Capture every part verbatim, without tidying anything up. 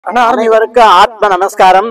அனைவருக்கும் ஆத்ம நமஸ்காரம்.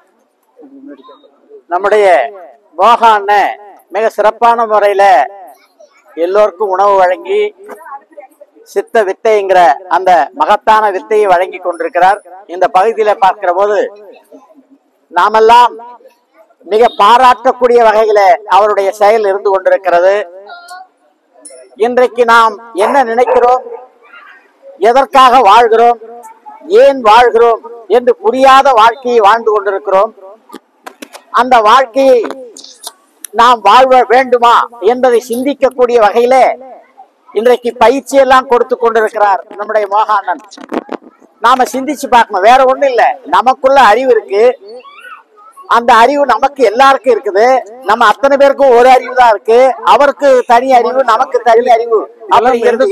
நம்முடைய மோகா அண்ணன் மிக சிறப்பான முறையில எல்லோருக்கும் உணவு வழங்கி சித்த வித்தைங்கிற அந்த மகத்தான வித்தையை வழங்கி கொண்டிருக்கிறார். இந்த பகுதியில பார்க்கிற போது நாமெல்லாம் மிக பாராட்டக்கூடிய வகையில அவருடைய செயல் இருந்து கொண்டிருக்கிறது. இன்றைக்கு நாம் என்ன நினைக்கிறோம், எதற்காக வாழ்கிறோம், ஏன் வாழ்கிறோம் என்று புரியாத வாழ்க்கையை வாழ்ந்து கொண்டிருக்கிறோம். அந்த வாழ்க்கையை நாம் வாழ்வ வேண்டுமா என்பதை சிந்திக்கக்கூடிய வகையில இன்றைக்கு பயிற்சி எல்லாம் கொடுத்து கொண்டிருக்கிறார் நம்முடைய மோகா அண்ணன். நாம சிந்திச்சு பார்க்கணும், வேற ஒண்ணும் இல்லை. நமக்குள்ள அறிவு இருக்கு, அந்த அறிவு நமக்கு எல்லாருக்கும் இருக்குது. நம்ம அத்தனை பேருக்கும் ஒரு அறிவு தான் இருக்கு. அவருக்கு தனி அறிவு, நமக்கு தனி அறிவு அப்படிங்கிறது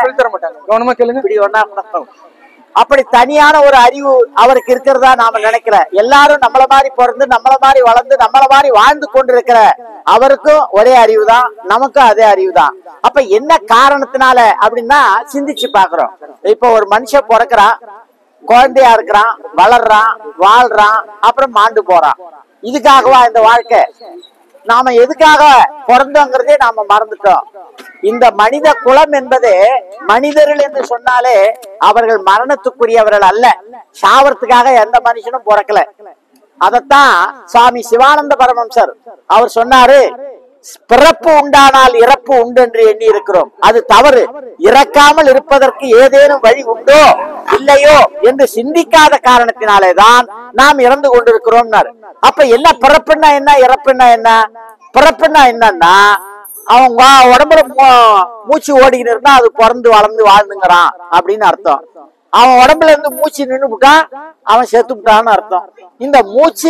அப்படி தனியான ஒரு அறிவு அவருக்கு இருக்கிறதா நாம நினைக்கிற. எல்லாரும் நம்மள மாதிரி பிறந்து நம்மள மாதிரி வளர்ந்து நம்மள மாதிரி வாழ்ந்து கொண்டிருக்கிற அவருக்கும் ஒரே அறிவு தான், நமக்கும் அதே அறிவு தான். அப்ப என்ன காரணத்தினால அப்படின்னா சிந்திச்சு பாக்குறோம். இப்ப ஒரு மனுஷன் பிறக்கிறான், குழந்தையா இருக்கிறான், வளர்றான், வாழ்றான், அப்புறம் மாண்டு போறான். இதுக்காகவா இந்த வாழ்க்கை? நாம எதுக்காக பிறந்தோங்கிறதே நாம மறந்துட்டோம். இந்த மனித குலம் என்பது மனிதர்கள் என்று சொன்னாலே அவர்கள் மரணத்துக்குரியவர்கள் அல்ல. சாவறதுக்காக எந்த மனுஷனும் பிறக்கல. அதத்தான் சுவாமி சிவானந்த பரமஹம்சர் அவர் சொன்னாரு, பிறப்பு உண்டானால் இறப்பு உண்டு என்று எண்ணி இருக்கிறோம், அது தவறு. இறக்காமல் இருப்பதற்கு ஏதேனும் வழி உண்டோ இல்லையோ என்று சிந்திக்காத காரணத்தினாலேதான் நாம் இறந்து கொண்டிருக்கிறோம். அப்ப என்ன பிறப்புன்னா என்ன, இறப்புன்னா என்ன? பிறப்புன்னா என்னன்னா அவங்க உடம்புல மூச்சு ஓடிக்கிட்டு இருந்தா அது பிறந்து வளர்ந்து வாழ்ந்துங்கிறான் அப்படின்னு அர்த்தம். அவன் உடம்புல இருந்து மூச்சு நின்று விட்டான், அவன் செத்து விட்டான்னு அர்த்தம். இந்த மூச்சு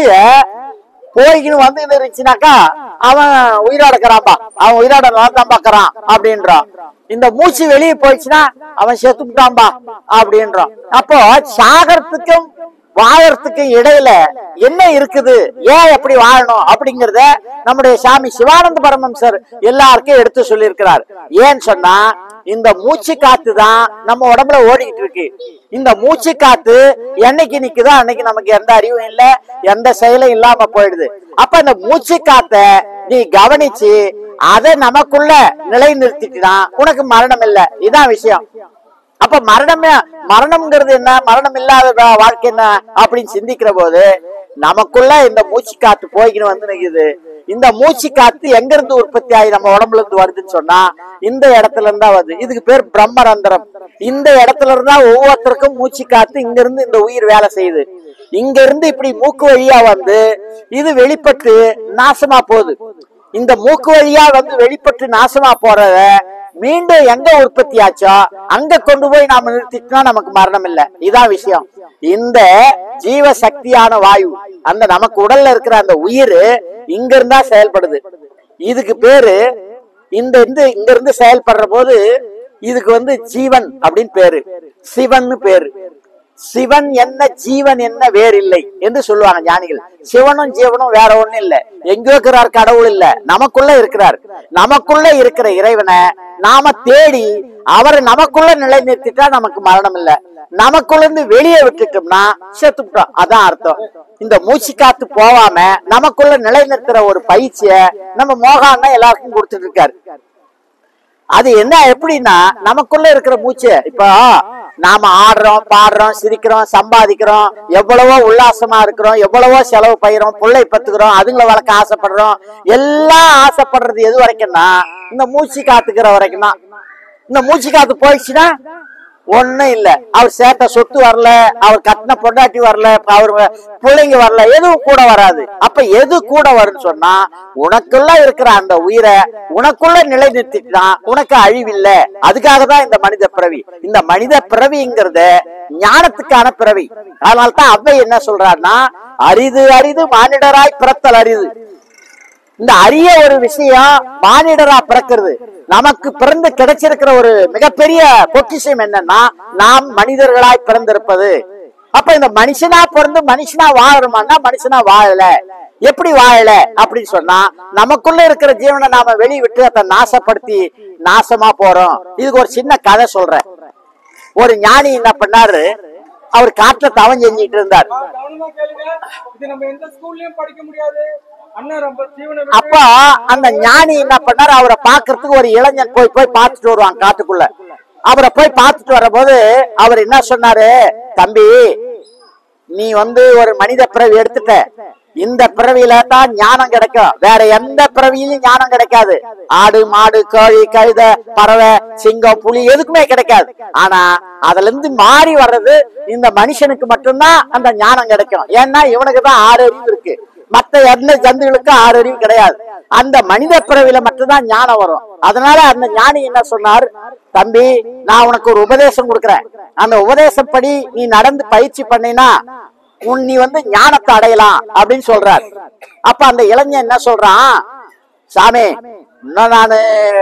போய்கின்னு வந்து இருந்துச்சுனாக்கா அவன் உயிரோடக்கிறான்பா, அவன் உயிரோட தான் பாக்குறான் அப்படின்றான். இந்த மூச்சு வெளியே போயிடுச்சுன்னா அவன் செத்து விட்டான்பா அப்படின்றான். அப்போ சாகரத்துக்கும் வாழறதுக்கு இடையில என்ன இருக்குது, ஏன் எப்படி வாழணும் அப்படிங்கறத நம்முடைய சாமி சிவானந்த பரமஹம்சர் எல்லாருக்கும் எடுத்து சொல்லி இருக்கிறார். ஏன்னு சொன்னா இந்த மூச்சு காத்து தான் நம்ம உடம்புல ஓடிக்கிட்டு இருக்கு. இந்த மூச்சு காத்து என்னைக்கு நிக்குதோ அன்னைக்கு நமக்கு எந்த அறிவும் இல்லை, எந்த செயலும் இல்லாம போயிடுது. அப்ப இந்த மூச்சு காத்த நீ கவனிச்சு அதை நமக்குள்ள நிலை நிறுத்திட்டுனா உனக்கு மரணம் இல்லை. இதான் விஷயம். அப்ப மரணமே மரணம்ங்கிறது என்ன, மரணம் இல்லாத வாழ்க்கை என்ன அப்படின்னு சிந்திக்கிற போது நமக்குள்ள இந்த மூச்சு காத்து போய்கின்னு வந்து நிக்குது. இந்த மூச்சு காத்து எங்க இருந்து உற்பத்தி ஆகி நம்ம உடம்புல இருந்து வருதுன்னு சொன்னா இந்த இடத்துல இருந்தா வருது. இதுக்கு பேர் பிரம்மரந்திரம். இந்த இடத்துல இருந்தா ஒவ்வொருத்தருக்கும் மூச்சு காத்து இங்க இருந்து இந்த உயிர் வேலை செய்யுது. இங்க இருந்து இப்படி மூக்கு வழியா வந்து இது வெளிப்பட்டு நாசமா போகுது. இந்த மூக்கு வழியா வந்து வெளிப்பட்டு நாசமா போறத மீண்டும் எங்க உற்பத்தி ஆச்சோ அங்க கொண்டு போய் நாம நிறுத்திட்டோம்னா நமக்கு மரணம் இல்லை. இதான் விஷயம். இந்த ஜீவ சக்தியான வாயு, அந்த நமக்கு உடல்ல இருக்கிற அந்த உயிர் இங்க இருந்தா செயல்படுது. இதுக்கு பேரு இந்த இருந்து இங்க இருந்து செயல்படுற போது இதுக்கு வந்து ஜீவன் அப்படின்னு பேரு, சிவன் பேரு. சிவன் என்ன ஜீவன் என்ன வேறு இல்லை என்று சொல்லுவாங்க ஞானிகள். சிவனும் ஜீவனும் வேற ஒண்ணும் இல்லை. எங்க இருக்கிறார் கடவுள் இல்ல, நமக்குள்ள இருக்கிறார். நமக்குள்ள இருக்கிற இறைவனை நாம தேடி அவரை நமக்குள்ள நிலை நிறுத்திட்டா நமக்கு மரணம் இல்லை. நமக்குள்ள இருந்து வெளியே விட்டுட்டோம்னா செத்துட்டோம். அதான் அர்த்தம். இந்த மூச்சு காத்து போவாம நமக்குள்ள நிலை நிறுத்துற ஒரு பயிற்சிய நம்ம மோகா அண்ணன் எல்லாருக்கும் கொடுத்துட்டு இருக்காரு. அது என்ன எப்படின்னா நமக்குள்ள இருக்கிற மூச்சு, இப்போ நாம ஆடுறோம், பாடுறோம், சிரிக்கிறோம், சம்பாதிக்கிறோம், எவ்வளவோ உல்லாசமா இருக்கிறோம், எவ்வளவோ செலவு பயிரோம், பிள்ளை பத்துக்கிறோம், அதுங்களை வளர்க்க ஆசைப்படுறோம். எல்லாம் ஆசைப்படுறது எது வரைக்கும்னா இந்த மூச்சு காத்துக்கிற வரைக்கும் தான். இந்த மூச்சு காத்து போயிடுச்சுன்னா ஒண்ணும் இல்ல. அவர் சேர்த்த சொத்து வரல, அவர் கட்டின பொண்டாட்டி வரல, அவர் பிள்ளைங்க வரல, எதுவும் கூட வராது. அப்ப எது கூட வரும்னு சொன்னா உனக்குள்ள இருக்கிற அந்த உயிரை உனக்குள்ள நிலை நிறுத்திட்டா உனக்கு அழிவில்லை. அதுக்காக தான் இந்த மனித பிறவி. இந்த மனித பிறவிங்கிறது ஞானத்துக்கான பிறவி. அதனால்தான் அவ்வை என்ன சொல்றாருன்னா, அரிது அரிது மானிடராய் பிறத்தல் அரிது. இந்த அரிய ஒரு விஷயம் மானிடரா பிறக்கிறது. நமக்கு பிறந்து கிடைச்சிருக்கிற ஒரு மிகப்பெரிய பொக்கிஷம் என்னன்னா நாம் மனிதர்களாய் பிறந்திருப்பது. அப்ப இந்த மனுஷனா பிறந்து மனுஷனா வாழணுமான்னா மனுஷனா வாழல. எப்படி வாழல அப்படின்னு சொன்னா நமக்குள்ள இருக்கிற ஜீவனை நாம வெளியே விட்டு அதை நாசப்படுத்தி நாசமா போறோம். இதுக்கு ஒரு சின்ன கதை சொல்றேன். ஒரு ஞானி என்ன பண்ணாரு, அவர் காட்டுல தவம் செஞ்சிட்டு இருந்தார். அப்ப அந்த ஞானி என்ன பண்ணாரு, அவரை பாக்குறதுக்கு ஒரு இளைஞன் போய் போய் பார்த்துட்டு வருவான் காட்டுக்குள்ள. அவரை போய் பார்த்துட்டு வர போது அவர் என்ன சொன்னாரு, தம்பி நீ வந்து ஒரு மனித பிறவி எடுத்துட்ட, இந்த பிறவியில தான் ஞானம் கிடைக்கும், வேற எந்த பிறவியிலும் ஞானம் கிடைக்காது. ஆடு மாடு கோழி கழுத பறவை சிங்கம் புலி எதுக்குமே கிடைக்காது. ஆனா அதுல இருந்து மாறி வர்றது இந்த மனுஷனுக்கு மட்டும்தான் அந்த ஞானம் கிடைக்கும். ஏன்னா இவனுக்கு தான் ஆறு அறிவு இருக்கு, மற்ற எந்த ஜந்துகளுக்கு ஆறு அறிவு கிடையாது. அந்த மனித பிறவில மட்டும்தான் ஞானம் வரும். அதனால அந்த ஞானி என்ன சொன்னார், தம்பி நான் உனக்கு ஒரு உபதேசம் கொடுக்குறேன், அந்த உபதேசப்படி நீ நடந்து பயிற்சி பண்ணினா உன் நீ வந்து ஞானத்தை அடையலாம் அப்படின்னு சொல்றார். அப்ப அந்த இளைஞன் என்ன சொல்றான், சாமி இன்னும் நானு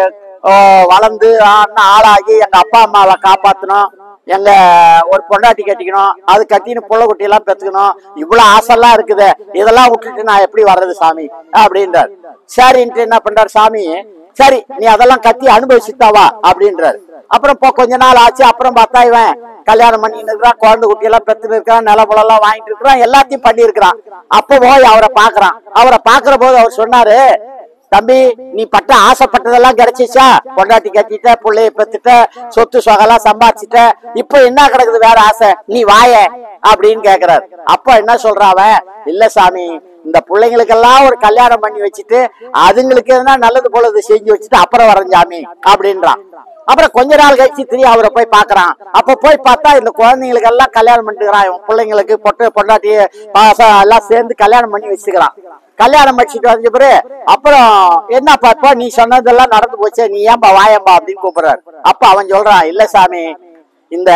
வளர்ந்து ஆளாகி எங்க அப்பா அம்மாவை காப்பாத்தணும், எங்க ஒரு பொண்டாட்டி கட்டிக்கணும், அது கட்டின்னு புள்ள குட்டி எல்லாம் பெத்துக்கணும், இவ்வளவு ஆசைலாம் இருக்குது, இதெல்லாம் விட்டுட்டு நான் எப்படி வர்றது சாமி அப்படின்றார். சரின்ட்டு என்ன பண்றாரு சாமி, சரி நீ அதெல்லாம் கட்டி அனுபவிச்சுட்டாவா அப்படின்றாரு. அப்புறம் இப்போ கொஞ்ச நாள் ஆச்சு. அப்புறம் பார்த்தா இவன் கல்யாணம் பண்ணிட்டு இருக்கிறான், குழந்தை குட்டி எல்லாம் பெத்துட்டு இருக்கான், நிலப்பலம் எல்லாம் வாங்கிட்டு இருக்கிறான், எல்லாத்தையும் பண்ணி இருக்கிறான். அப்போ போய் அவரை பாக்குறான். அவரை பாக்குற போது அவர் சொன்னாரு, தம்பி நீ பட்ட ஆசைப்பட்டதெல்லாம் கிடைச்சிச்சா, பொண்டாட்டி கட்டிட்ட, பிள்ளைய பெத்துட்ட, சொத்து சொகெல்லாம் சம்பாதிச்சுட்ட, இப்ப என்ன கிடக்குது வேற ஆசை, நீ வாய அப்படின்னு கேக்குறாரு. அப்ப என்ன சொல்றான் அவன், இல்ல சாமி இந்த பிள்ளைங்களுக்கெல்லாம் ஒரு கல்யாணம் பண்ணி வச்சுட்டு அதுங்களுக்கு எதுனா நல்லது போலது செஞ்சு வச்சுட்டு அப்புறம் வரேன் சாமி அப்படின்றான். அப்புறம் கொஞ்ச நாள் கழிச்சு திரும்பி அவரை போய் பாக்குறான். அப்ப போய் பார்த்தா இந்த குழந்தைங்களுக்கு எல்லாம் கல்யாணம் பண்ணிட்டுக்கிறான், பிள்ளைங்களுக்கு பொட்டு பொண்டாட்டி எல்லாம் சேர்ந்து கல்யாணம் பண்ணி வச்சுக்கிறான். கல்யாணம் வச்சுட்டு வந்த பிறகு அப்புறம் என்ன பாப்பா நீ சொன்னதெல்லாம் நடந்து போச்சே, நீ ஏன்பா வாயம்பா அப்படின்னு கூப்பிடுறாரு. அப்ப அவன் சொல்றான், இல்ல சாமி இந்த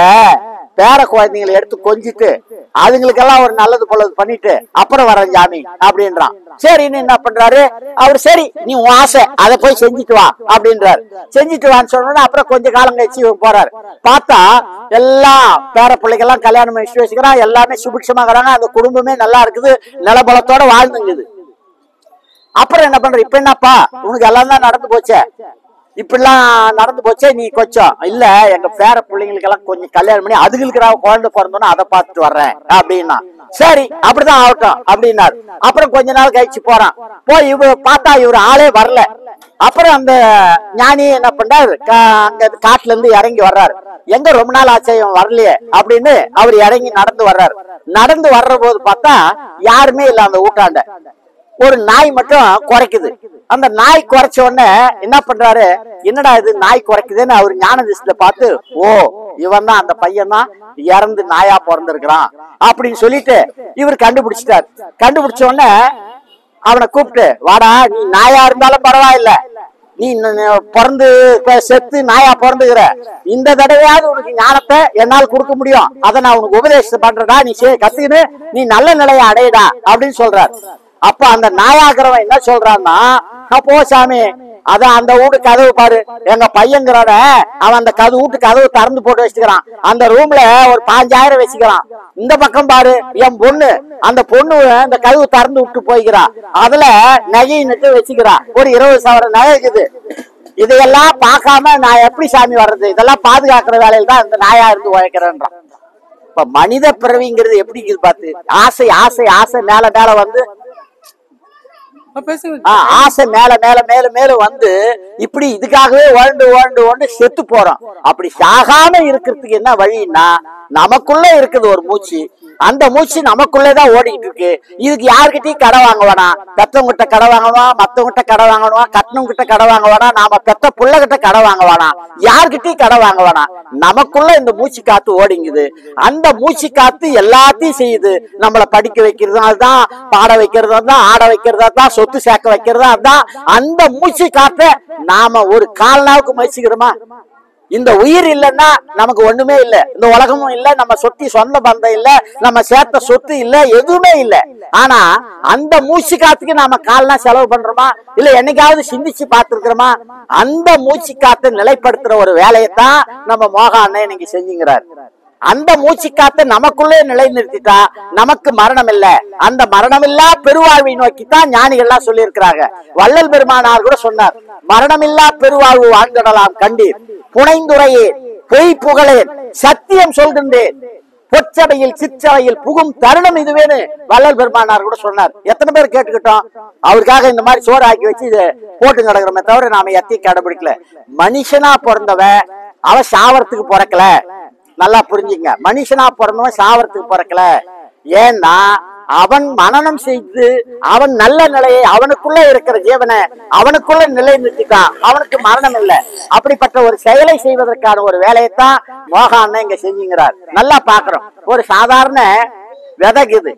பேர குழந்தைங்களை எடுத்து கொஞ்சிட்டு அதுங்களுக்கெல்லாம் ஒரு நல்லது போலது பண்ணிட்டு அப்புறம் வரேன் சாமி அப்படின்றான். சரின்னு என்ன பண்றாரு அவர், சரி நீ உன் ஆசை அதை போய் செஞ்சுட்டு வா அப்படின்றாரு. செஞ்சுட்டு வான்னு சொன்னோன்னா அப்புறம் கொஞ்ச காலம் கழிச்சு போறாரு. பார்த்தா எல்லாம் பேர பிள்ளைகள்லாம் கல்யாணம் பண்ணி வச்சுக்கிறான், எல்லாமே சுபிக்ஷமாகறாங்க, அந்த குடும்பமே நல்லா இருக்குது, நிலபலத்தோட வாழ்ந்துங்குது. அப்புறம் என்ன பண்ற, இப்ப என்னப்பா உனக்கு எல்லாம் தான் நடந்து போச்சே, இப்படிலாம் நடந்து போச்சே, நீ கொஞ்சம் இல்ல எங்க பேர பிள்ளைங்களுக்கு எல்லாம் கொஞ்சம் கல்யாணம் பண்ணி அதுங்களுக்கு நான் குழந்தை பிறந்தோன்னா அதை பார்த்துட்டு வர்றேன் அப்படின்னா. சரி அப்படிதான் ஆகட்டும் அப்படின்னாரு. அப்புறம் கொஞ்ச நாள் கழிச்சு போறான். போய் இவ பார்த்தா இவர் ஆளே வரல. அப்புறம் அந்த ஞானி என்ன பண்றாரு, அங்க காட்டுல இருந்து இறங்கி வர்றாரு. எங்க ரொம்ப நாள் ஆச்சு இவன் வரலையே அப்படின்னு அவர் இறங்கி நடந்து வர்றாரு. நடந்து வர்ற போது பார்த்தா யாருமே இல்ல அந்த ஊட்டாண்ட. ஒரு நாய் மட்டும் குறைக்குது. அந்த நாய் குறைச்ச உடனே என்ன பண்றாரு, என்னடா இது நாய் குறைக்குதுன்னு அவர் ஞான திசையில பார்த்து, ஓ இவன் தான் அந்த பையன் தான் இறந்து நாயா பிறந்திருக்கிறான் அப்படின்னு சொல்லிட்டு இவர் கண்டுபிடிச்சிட்டாரு. கண்டுபிடிச்ச உடனே அவனை கூப்பிட்டு, வாடா நீ நாயா இருந்தாலும் பரவாயில்ல, நீ பிறந்து செத்து நாயா பிறந்துகிற, இந்த தடவையாவது உனக்கு ஞானத்தை என்னால் கொடுக்க முடியும், அதை நான் உனக்கு உபதேசம் பண்றடா, நீ கத்துக்கின்னு நீ நல்ல நிலையை அடையடா அப்படின்னு சொல்றாரு. அப்ப அந்த நாயாகிறவன் என்ன சொல்றான்னா, போ சாமி அதான் அந்த வீட்டு கதவு பாரு, எங்க பையங்கிறவன அவன் அந்த கதவு வீட்டு கதவு திறந்து போட்டு வச்சுக்கிறான், அந்த ரூம்ல ஒரு பாஞ்சாயிரம் வச்சுக்கிறான். இந்த பக்கம் பாரு என் பொண்ணு, அந்த பொண்ணு அந்த கதவு திறந்து விட்டு போய்க்கிறா, அதுல நகை நட்டு வச்சுக்கிறா, ஒரு இருபது சவரம் நகை இருக்குது. இதையெல்லாம் பார்க்காம நான் எப்படி சாமி வர்றது, இதெல்லாம் பாதுகாக்கிற வேலையில தான் இந்த நாயா இருந்து உழைக்கிறேன்றான். இப்ப மனித பிறவிங்கிறது எப்படி இருக்குது பார்த்து, ஆசை ஆசை ஆசை மேல மேல வந்து ஆசை மேல மேல மேல மேல வந்து இப்படி இதுக்காகவே வாழ்ந்து வாழ்ந்து வாழ்ந்து செத்து போறோம். அப்படி சாகாம இருக்கிறதுக்கு என்ன வழின்னா, நமக்குள்ள இருக்குது ஒரு மூச்சு, அந்த மூச்சு நமக்குள்ளதான் ஓடிக்கிட்டு இருக்கு. இதுக்கு யாருக்கிட்டையும் கடை வாங்க வேணாம், பெத்தவங்கிட்ட கடை வாங்கணும், மத்தவங்கிட்ட கடை வாங்கணும், கட்டணங்கிட்ட கடை வாங்க வேணாம், நாம பெத்த புள்ளகிட்ட கடை வாங்க வேணாம், யாருக்கிட்டையும் கடை வாங்க வேணாம். நமக்குள்ள இந்த மூச்சு காத்து ஓடிங்குது. அந்த மூச்சு காத்து எல்லாத்தையும் செய்யுது. நம்மளை படிக்க வைக்கிறது அதுதான், பாட வைக்கிறது தான், ஆட வைக்கிறதா தான், சொத்து சேர்க்க வைக்கிறதா தான். அந்த மூச்சு காத்த நாம ஒரு கால் நாவுக்கு மதிச்சுக்கிறோமா? இந்த உயிர் இல்லைன்னா நமக்கு ஒண்ணுமே இல்லை, இந்த உலகமும் இல்லை, நம்ம சொத்தி சொந்த பந்தம் இல்லை, நம்ம சேர்த்த சொத்து இல்லை, எதுவுமே இல்லை. ஆனா அந்த மூச்சு காத்துக்கு நாம கால்னா செலவு பண்றோமா, இல்ல என்னைக்காவது சிந்திச்சு பார்த்திருக்கிறோமா? அந்த மூச்சு காத்தை நிலைப்படுத்துற ஒரு வேலையைத்தான் நம்ம மோகா அண்ணன் இன்னைக்கு செஞ்சுங்கிறார். அந்த மூச்சு காத்தை நமக்குள்ளே நிலை நிறுத்திட்டா நமக்கு மரணம் இல்ல. அந்த மரணமில்லா பெருவாழ்வை நோக்கித்தான் ஞானிகள்லாம் சொல்லி இருக்கிறாங்க. வள்ளல் பெருமானார் கூட சொன்னார், மரணமில்லா பெருவாழ்வு வாழ்ந்திடலாம் கண்டீர், புனைந்துரையேன் பொய் புகழேன் சத்தியம் சொல்கின்றேன், பொச்சபையில் சிற்றவையில் புகும் தருணம் இதுவேன்னு வள்ளல் பெருமானார் கூட சொன்னார். எத்தனை பேர் கேட்டுக்கிட்டோம்? அவருக்காக இந்த மாதிரி சோறு ஆக்கி வச்சு இதை போட்டு கிடக்குறோமே தவிர நாம எத்தையும் கடைபிடிக்கல. மனுஷனா பிறந்தவன் அவன் சாவரத்துக்கு பிறக்கல. நல்லா புரிஞ்சுங்க, மனுஷனா பிறந்தவன் சாவரத்துக்கு பிறக்கல. ஏன்னா அவன் மனனம் செய்து அவன் நல்ல நிலையை அவனுக்குள்ள இருக்கிற ஜீவனை அவனுக்குள்ள நிலை நிறுத்திட்டான், அவனுக்கு மரணம் இல்லை. அப்படிப்பட்ட ஒரு செயலை செய்வதற்கான ஒரு வேலையைத்தான் மோகான் இங்க செஞ்சுங்கிறார். நல்லா பாக்குறோம். ஒரு சாதாரண விதைக்குது,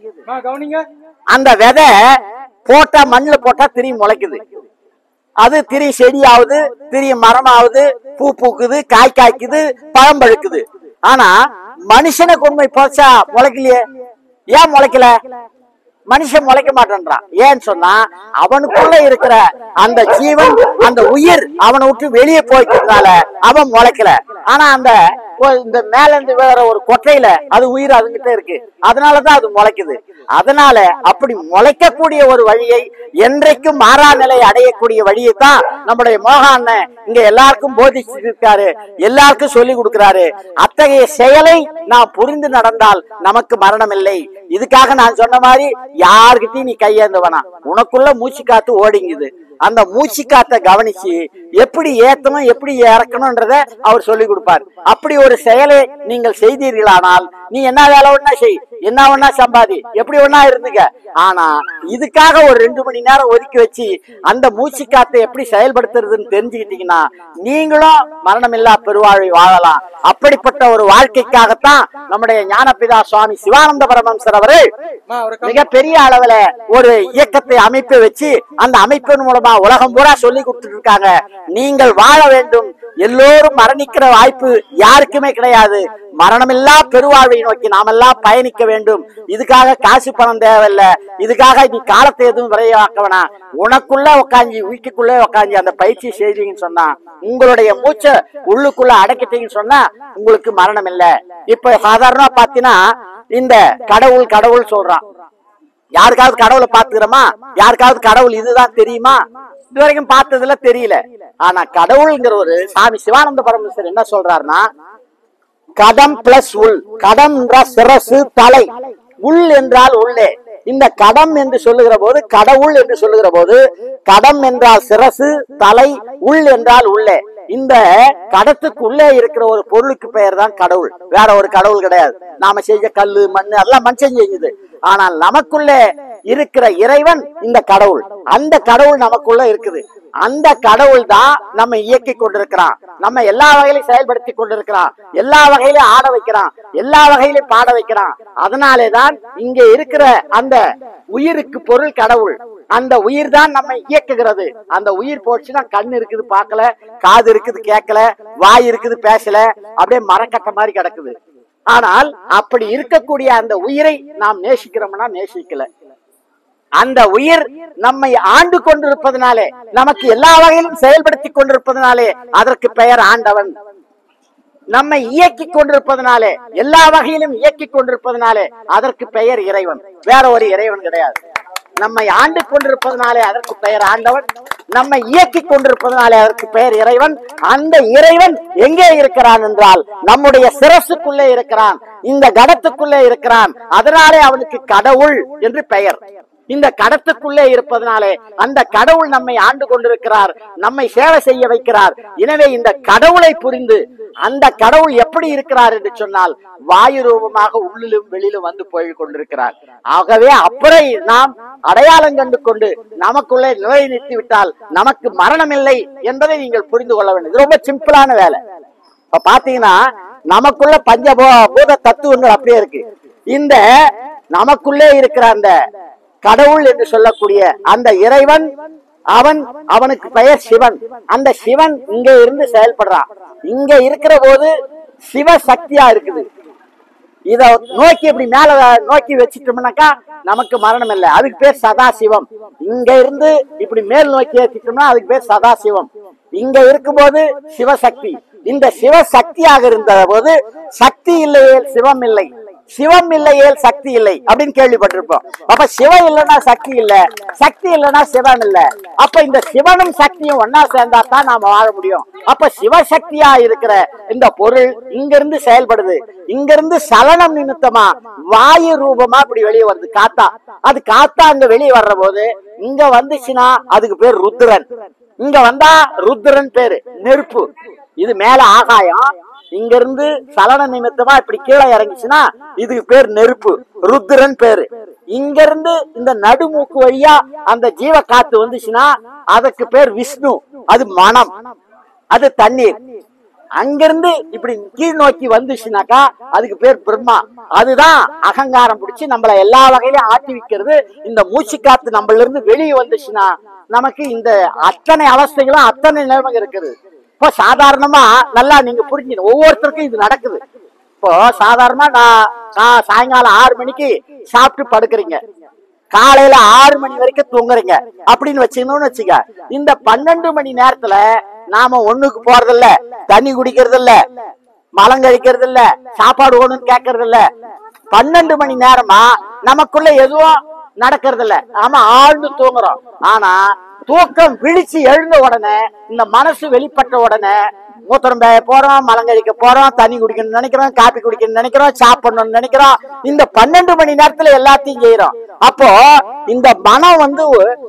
அந்த விதை போட்டா மண்ணுல போட்டா திரி முளைக்குது. அது திரி செடியாவது, திரி மரமாவது, பூ பூக்குது, காய் காய்க்குது, பழம் பழுக்குது. ஆனா மனுஷனை கொண்டு போச்சா முளைக்கலையே. ஏன் முளைக்கல? மனுஷன் முளைக்க மாட்டேன்றான். ஏன்னு சொன்னா அவனுக்குள்ள இருக்கிற அந்த ஜீவன், அந்த உயிர் அவனை விட்டு வெளியே போய்க்கிறதுனால அவன் முளைக்கல. ஆனா அந்த இந்த மேல இருந்து வேற ஒரு கொட்டையில அது உயிர் அதுகிட்ட இருக்கு, அதனாலதான் அது முளைக்குது. அதனால அப்படி முளைக்கக்கூடிய ஒரு வழியை, என்றைக்கும் மாறா நிலை அடையக்கூடிய வழியை தான் நம்முடைய மோகான் இங்க எல்லாருக்கும் போதிச்சிருக்காரு, எல்லாருக்கும் சொல்லி கொடுக்கிறாரு. அத்தகைய செயலை நாம் புரிந்து நடந்தால் நமக்கு மரணம் இல்லை. இதுக்காக நான் சொன்ன மாதிரி யாருக்கிட்டையும் நீ கையேந்து வேணாம். உனக்குள்ள மூச்சு காத்து ஓடிங்குது, அந்த மூச்சு காத்த கவனிச்சு எப்படி ஏத்தணும் எப்படி இறக்கணும்ன்றத அவர் சொல்லி கொடுப்பார். அப்படி ஒரு செயலை நீங்கள் செய்தீர்களானால் நீ என்ன வேலை ஒண்ணா செய், என்ன ஒண்ணா சம்பாதி, எப்படி ஒண்ணா இருந்துக்க. ஆனா இதுக்காக ஒரு ரெண்டு மணி நேரம் ஒதுக்கி வச்சு அந்த மூச்சு காத்தை எப்படி செயல்படுத்துறதுன்னு தெரிஞ்சுக்கிட்டீங்கன்னா நீங்களும் மரணமில்லா பெருவாழ்வை வாழலாம். அப்படிப்பட்ட ஒரு வாழ்க்கைக்காகத்தான் நம்முடைய ஞானபிதா சுவாமி சிவானந்த பரமஹம்சர் அவர்கள் மிகப்பெரிய அளவுல ஒரு இயக்கத்தை அமைப்பு வச்சு அந்த அமைப்பின் மூலமா உலகம் பூரா சொல்லி கொடுத்துட்டு இருக்காங்க. நீங்கள் வாழ வேண்டும், எல்லோரும் மரணிக்கிற வாய்ப்பு யாருக்குமே கிடையாது. மரணமில்லா பெருவாழ்வை நோக்கி நாமெல்லாம் பயணிக்க வேண்டும். இதுக்காக காசு பணம் தேவையில்லை, இதுக்காக நீ காலத்தை எதுவும் விரைவாக்க வேணாம். உனக்குள்ள உக்காஞ்சி வீட்டுக்குள்ளே உக்காஞ்சி அந்த பயிற்சி செய்தீங்கன்னு சொன்னா, உங்களுடைய மூச்சை உள்ளுக்குள்ள அடக்கிட்டீங்கன்னு சொன்னா உங்களுக்கு மரணம் இல்லை. இப்ப சாதாரண பாத்தீங்கன்னா இந்த கடவுள் கடவுள் சொல்றான். யாருக்காவது கடவுளை பாத்துக்கிறோமா? யாருக்காவது கடவுள் இதுதான் தெரியுமா? இது வரைக்கும் பார்த்ததுல தெரியல. ஆனா கடவுள்ங்கிற ஒரு சாமி சிவானந்த பரமேஸ்வரர் என்ன சொல்றாருன்னா, கடம் பிளஸ் உள். கடம் என்றால் சிரசு தலை, உள் என்றால் உள்ளே. இந்த கடம் என்று சொல்லுகிற போது, கடவுள் என்று சொல்லுகிற போது, கடம் என்றால் சிரசு, தலை, உள் என்றால் உள்ளே. இந்த கடத்துக்குள்ளே இருக்கிற ஒரு பொருளுக்கு பெயர் தான் கடவுள். வேற ஒரு கடவுள் கிடையாது. நாம செஞ்ச கல்லு மண்ணு அதெல்லாம் மனுஷன் செஞ்சது. ஆனால் நமக்குள்ளே இருக்கிற இறைவன் இந்த கடவுள். அந்த கடவுள் நமக்குள்ள இருக்குது. அந்த கடவுள் தான் நம்ம இயக்கி கொண்டிருக்கிறான், நம்ம எல்லா வகையிலும் செயல்படுத்தி கொண்டிருக்கிறான், எல்லா வகையிலும் ஆட வைக்கிறான், எல்லா வகையிலும் பாட வைக்கிறான். அதனாலேதான் இங்க இருக்கிற அந்த உயிருக்கு பொருள் கடவுள். அந்த உயிர் தான் நம்ம இயக்குகிறது. அந்த உயிர் போச்சுன்னா கண் இருக்குது பார்க்கல, காது இருக்குது கேட்கல, வாய் இருக்குது பேசல, அப்படியே மரக்கட்ட மாதிரி கிடக்குது. ஆனால் அப்படி இருக்கக்கூடிய அந்த உயிரை நாம் நேசிக்கிறோம்னா நேசிக்கல. அந்த உயிர் நம்மை ஆண்டு கொண்டிருப்பதனாலே, நமக்கு எல்லா வகையிலும் செயல்படுத்தி கொண்டிருப்பதனாலே அதற்கு பெயர் ஆண்டவன். நம்மை இயக்கி கொண்டிருப்பதனாலே, எல்லா வகையிலும் இயக்கி கொண்டிருப்பதனாலே அதற்கு பெயர் இறைவன். வேற ஒரு இறைவன் கிடையாது. நம்மை ஆண்டு கொண்டிருப்பதனாலே அதற்கு பெயர் ஆண்டவன், நம்மை இயக்கி கொண்டிருப்பதனாலே அதற்கு பெயர் இறைவன். அந்த இறைவன் எங்கே இருக்கிறான் என்றால் நம்முடைய சிரசுக்குள்ளே இருக்கிறான், இந்த கடத்துக்குள்ளே இருக்கிறான். அதனாலே அவனுக்கு கடவுள் என்று பெயர். இந்த கடத்துக்குள்ளே இருப்பதனாலே அந்த கடவுள் நம்மை ஆண்டு கொண்டிருக்கிறார், நம்மை சேவை செய்ய வைக்கிறார். எனவே இந்த கடவுளை புரிந்து அந்த கடவுள் எப்படி இருக்கிறார் என்று சொன்னால் வாயு ரூபமாக உள்ளிலும் வெளியிலும் வந்து போய் கொண்டிருக்கிறார். ஆகவே அப்புறம் நாம் அடையாளம் கண்டு கொண்டு நமக்குள்ளே நிலை நிறுத்தி விட்டால் நமக்கு மரணம் இல்லை என்பதை நீங்கள் புரிந்து கொள்ள வேண்டும். இது ரொம்ப சிம்பிளான வேலை. இப்ப பாத்தீங்கன்னா நமக்குள்ள பஞ்ச பூத தத்துவங்கள் அப்படியே இருக்கு. இந்த நமக்குள்ளே இருக்கிற அந்த கடவுள் என்று சொல்லக்கூடிய அந்த இறைவன், அவன் அவனுக்கு பெயர் சிவன். அந்த சிவன் இங்க இருந்து செயல்படுறான். இங்க இருக்கிற போது சிவ சக்தியா இருக்குது. இத நோக்கி இப்படி மேல நோக்கி வச்சுட்டோம்னாக்கா நமக்கு மரணம் இல்லை. அதுக்கு பேர் சதாசிவம். இங்க இருந்து இப்படி மேல் நோக்கி வச்சுட்டோம்னா அதுக்கு பேர் சதாசிவம். இங்க இருக்கும்போது சிவசக்தி. இந்த சிவசக்தியாக இருந்த போது சக்தி இல்லையே சிவம் இல்லை, சிவம் இல்லையேல் சக்தி இல்லை அப்படின்னு கேள்விப்பட்டிருப்போம். அப்ப சிவம் இல்லைன்னா சக்தி இல்ல, சக்தி இல்லைன்னா சிவம் இல்ல. அப்ப இந்த சிவனும் சக்தியும் ஒன்னா சேர்ந்தா தான் நாம வாழ முடியும். அப்ப சிவசக்தியா இருக்கிற இந்த பொருள் இங்க இருந்து செயல்படுது. இங்க இருந்து சலனம் நிமித்தமா வாயு ரூபமா இப்படி வெளியே வருது காத்தா. அது காத்தா அங்க வெளியே வர்ற போது இங்க வந்துச்சுன்னா அதுக்கு பேர் ருத்ரன். இங்க வந்தா ருத்ரன் பேரு நெருப்பு. இது மேல ஆகாயம், இங்க இருந்து சலன நிமித்தமா இப்படி கீழே இறங்கிச்சுன்னா இதுக்கு பேர் நெருப்பு, ருத்ரன் பேரு. இங்க இருந்து இந்த நடுமூக்கு வழியா அந்த ஜீவ காத்து வந்துச்சுன்னா அதுக்கு பேர் விஷ்ணு, அது மனம், அது தண்ணீர். அங்கிருந்து இப்படி கீழ் நோக்கி வந்துச்சுனாக்கா அதுக்கு பேர் பிரம்மா. அதுதான் அகங்காரம் பிடிச்சி நம்மள எல்லா வகையிலும் ஆட்டி வைக்கிறது. இந்த மூச்சு காத்து நம்மள இருந்து வெளியே வந்துச்சுன்னா நமக்கு இந்த அத்தனை அவஸ்தைகளும் அத்தனை நிலைமை இருக்குது. இப்போ சாதாரணமா நல்லா நீங்க புரிஞ்சுக்கணும், ஒவ்வொருத்தருக்கும் இது நடக்குது. இப்போ சாதாரணமா நான் நான் சாயங்காலம் ஆறு மணிக்கு சாப்பிட்டு படுக்கிறீங்க, காலையில ஆறு மணி வரைக்கும் தூங்குறீங்க அப்படின்னு வச்சுக்கணும்னு வச்சுக்க. இந்த பன்னெண்டு மணி நேரத்துல நாம ஒண்ணுக்கு போறது இல்ல, தண்ணி குடிக்கிறது இல்ல, மலம் கழிக்கிறது இல்ல, சாப்பாடு ஒண்ணுன்னு கேட்கறது இல்ல. பன்னெண்டு மணி நேரமா நமக்குள்ள எதுவும் நடக்கிறது இல்ல, நாம ஆழ்ந்து தூங்குறோம். ஆனா தூக்கம் விழிச்சு எழுந்த உடனே இந்த மனசு வெளிப்பட்ட உடனே மூத்திரம் போறோம், மலங்கழிக்க போறோம், தண்ணி குடிக்கணும்னு நினைக்கிறோம், காப்பி குடிக்கணும்னு நினைக்கிறோம், சாப்பிடணும்னு நினைக்கிறோம். இந்த பன்னெண்டு மணி நேரத்துல எல்லாத்தையும் செய்யறோம். அப்போ இந்த மனம் வந்து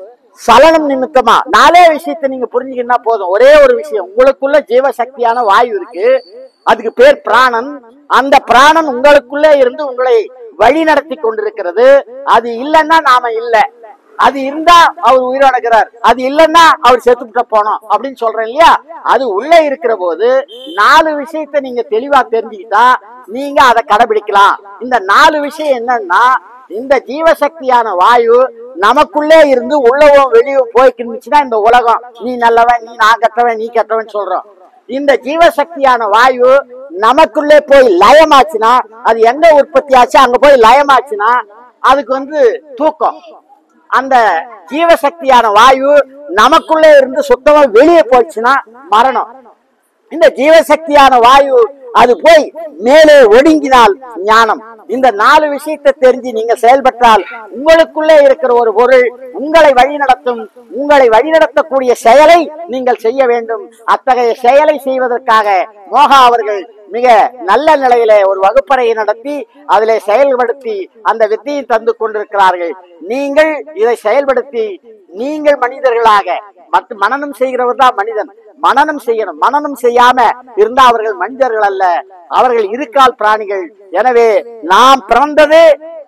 சலனம் நிமித்தமா நாலே விஷயத்தை நீங்க புரிஞ்சுக்கிட்டா போதும். ஒரே ஒரு விஷயம், உங்களுக்குள்ள ஜீவசக்தியான வாயு இருக்கு, அதுக்கு பேர் பிராணன். அந்த பிராணன் உங்களுக்குள்ள இருந்து உங்களை வழி நடத்தி கொண்டிருக்கிறது. அது இல்லைன்னா நாம இல்ல, அது இருந்தா அவர் உயிரிழக்கிறார், அது இல்லைன்னா அவர் செத்துக்கிட்ட போனோம் அப்படின்னு சொல்றேன் இல்லையா. அது உள்ள இருக்கிற போது நாலு விஷயத்த நீங்க தெளிவா தெரிஞ்சுக்கிட்டா நீங்க அதை கடைபிடிக்கலாம். இந்த நாலு விஷயம் என்னன்னா, இந்த ஜீவசக்தியான வாயு நமக்குள்ளே இருந்து உள்ளவும் வெளியும் போய்க்கிருந்துச்சுன்னா இந்த உலகம் நீ நல்லவன், நீ நான் கெட்டவன், நீ கெட்டவன் சொல்றோம். இந்த ஜீவசக்தியான வாயு நமக்குள்ளே போய் லயமாச்சுன்னா, அது எங்க உற்பத்தி ஆச்சு அங்க போய் லயமாச்சுன்னா அதுக்கு வந்து தூக்கம். அந்த ஜீவசக்தியான வாயு நமக்குள்ளே இருந்து சுத்தமா வெளியே போச்சுன்னா மரணம். இந்த ஜீவசக்தியான வாயு அது போய் மேலே ஒடுங்கினால் ஞானம். இந்த நாலு விஷயத்தை தெரிஞ்சு நீங்க செயல்பட்டால் உங்களுக்குள்ளே இருக்கிற ஒரு பொருள் உங்களை வழிநடத்தும். உங்களை வழிநடத்தக்கூடிய செயலை நீங்கள் செய்ய வேண்டும். அத்தகைய செயலை செய்வதற்காக மோகா அவர்கள் மிக நல்ல நிலையில ஒரு வகுப்பறையை நடத்தி அதிலே செயல்படுத்தி அந்த வித்தியை தந்து கொண்டிருக்கிறார்கள். நீங்கள் இதை செயல்படுத்தி நீங்கள் மனிதர்களாக, மற்ற மனனம் செய்கிறவர் தான் மனிதன், மனனம் செய்யணும். மனனம் செய்யாம இருந்தா அவர்கள் மனிதர்கள் அல்ல, அவர்கள் இருக்கால் பிராணிகள். எனவே நாம் பிறந்தது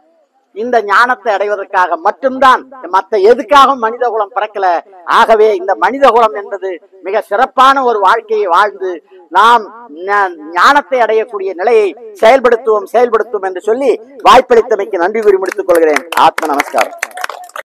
இந்த ஞானத்தை அடைவதற்காக மட்டும்தான், மற்ற எதுக்காகவும் மனித குலம் பிறக்கல. ஆகவே இந்த மனித குலம் என்பது மிக சிறப்பான ஒரு வாழ்க்கையை வாழ்ந்து நாம் ஞானத்தை அடையக்கூடிய நிலையை செயல்படுத்துவோம் செயல்படுத்துவோம் என்று சொல்லி வாய்ப்பளித்தமைக்கு நன்றி கூறி முடித்துக் கொள்கிறேன். ஆத்ம நமஸ்காரம்.